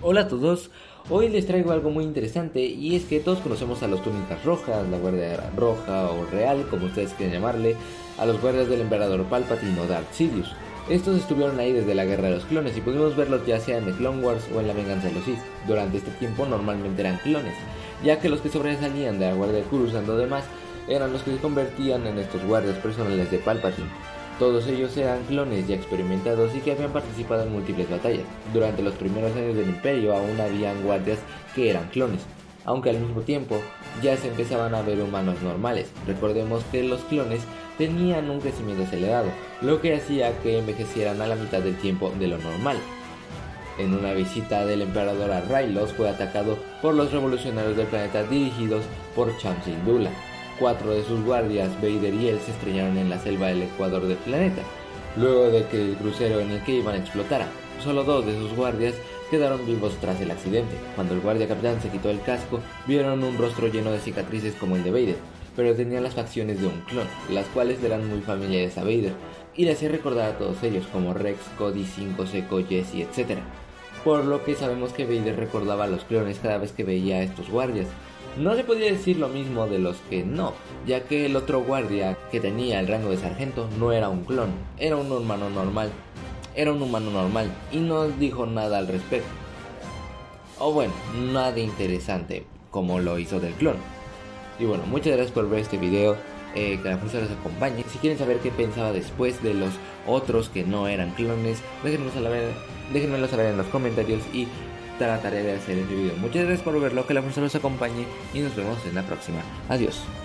Hola a todos, hoy les traigo algo muy interesante y es que todos conocemos a los túnicas rojas, la guardia roja o real, como ustedes quieran llamarle, a los guardias del emperador Palpatine o Darth Sidious. Estos estuvieron ahí desde la guerra de los clones y pudimos verlos ya sea en The Clone Wars o en la venganza de los Sith. Durante este tiempo normalmente eran clones, ya que los que sobresalían de la guardia de Coruscant o demás eran los que se convertían en estos guardias personales de Palpatine. Todos ellos eran clones ya experimentados y que habían participado en múltiples batallas. Durante los primeros años del Imperio aún habían guardias que eran clones, aunque al mismo tiempo ya se empezaban a ver humanos normales. Recordemos que los clones tenían un crecimiento acelerado, lo que hacía que envejecieran a la mitad del tiempo de lo normal. En una visita del emperador a Rylos fue atacado por los revolucionarios del planeta dirigidos por Cham Syndulla. 4 de sus guardias, Vader y él, se estrellaron en la selva del ecuador del planeta, luego de que el crucero en el que iban explotara. Solo 2 de sus guardias quedaron vivos tras el accidente. Cuando el guardia capitán se quitó el casco, vieron un rostro lleno de cicatrices como el de Vader, pero tenía las facciones de un clon, las cuales eran muy familiares a Vader, y le hacía recordar a todos ellos como Rex, Cody, 5 Seco, Jesse, etc. Por lo que sabemos que Vader recordaba a los clones cada vez que veía a estos guardias. No se podía decir lo mismo de los que no, ya que el otro guardia, que tenía el rango de sargento, no era un clon, era un humano normal. Y no dijo nada al respecto. O bueno, nada interesante, como lo hizo del clon. Y bueno, muchas gracias por ver este video, que la fuerza los acompañe. Si quieren saber qué pensaba después de los otros que no eran clones, déjenmelo saber en los comentarios y trataré de hacer este video. Muchas gracias por verlo, que la fuerza los acompañe y nos vemos en la próxima. Adiós.